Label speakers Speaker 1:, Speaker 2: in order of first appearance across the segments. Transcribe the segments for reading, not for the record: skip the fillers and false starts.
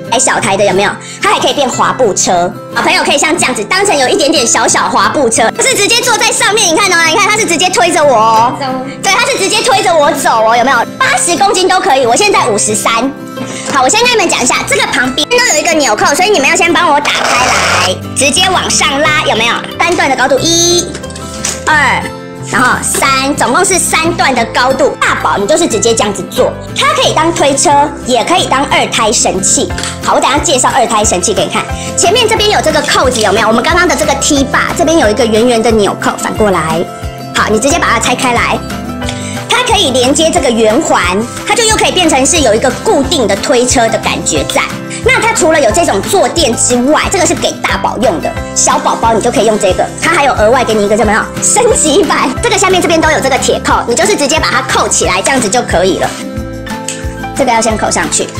Speaker 1: 还小台的有没有？它还可以变滑步车，小朋友可以像这样子当成有一点点小小滑步车，不是直接坐在上面。你看哦，你看它是直接推着我哦，对，它是直接推着我走哦，有没有？80公斤都可以，我现在53。好，我先跟你们讲一下，这个旁边都有一个纽扣，所以你们要先帮我打开来，直接往上拉，有没有？3段的高度，1、2。然后3，总共是3段的高度。大宝你就是直接这样子做，它可以当推车，也可以当2胎神器。好，我等一下介绍2胎神器给你看。前面这边有这个扣子，有没有？我们刚刚的这个 T 把这边有一个圆圆的纽扣，反过来。好，你直接把它拆开来，它可以连接这个圆环，它就又可以变成是有一个固定的推车的感觉在。那它除了有这种坐垫之外，这个是给大宝用的，小宝宝你就可以用这个。它还有额外给你一个什么样升级版？这个下面这边都有这个铁扣，你就是直接把它扣起来，这样子就可以了。这个要先扣上去。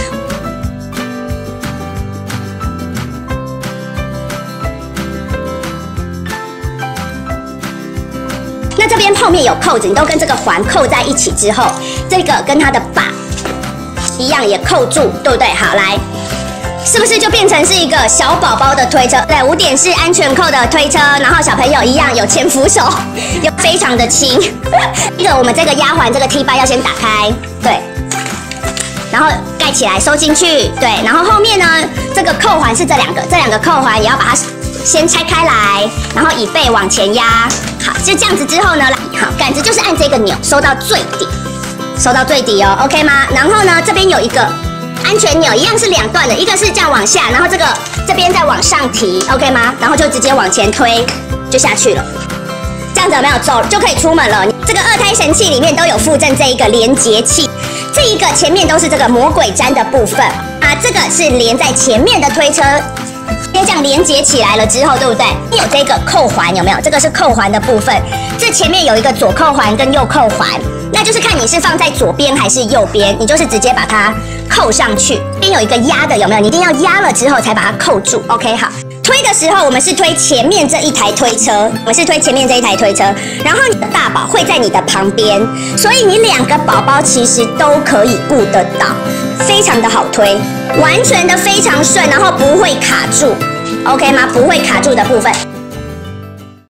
Speaker 1: 那这边后面有扣子，你都跟这个环扣在一起之后，这个跟它的把一样也扣住，对不对？好，来。是不是就变成是一个小宝宝的推车？对，5点式安全扣的推车，然后小朋友一样有前扶手，又非常的轻。我们这个压环这个 T 把要先打开，对，然后盖起来收进去，对，然后后面呢这个扣环是这两个扣环也要把它先拆开来，然后椅背往前压。好，就这样子之后呢，好，杆子就是按这个钮收到最底，收到最底哦 ，OK 吗？然后呢这边有一个安全钮，一样是2段的，一个是这样往下，然后这边再往上提 ，OK 吗？然后就直接往前推，就下去了。这样子有没有走就可以出门了？这个2胎神器里面都有附赠这一个连接器，这一个前面都是这个魔鬼毡的部分啊，这个是连在前面的推车。因为这样连接起来了之后，对不对？有这个扣环有没有？这个是扣环的部分，这前面有一个左扣环跟右扣环，那就是看你是放在左边还是右边，你就是直接把它扣上去。这边有一个压的有没有？你一定要压了之后才把它扣住。OK， 好。推的时候我们是推前面这一台推车，然后你的大宝会在你的旁边，所以你2个宝宝其实都可以顾得到，非常的好推，完全的非常顺，然后不会卡住。OK 吗？不会卡住的部分，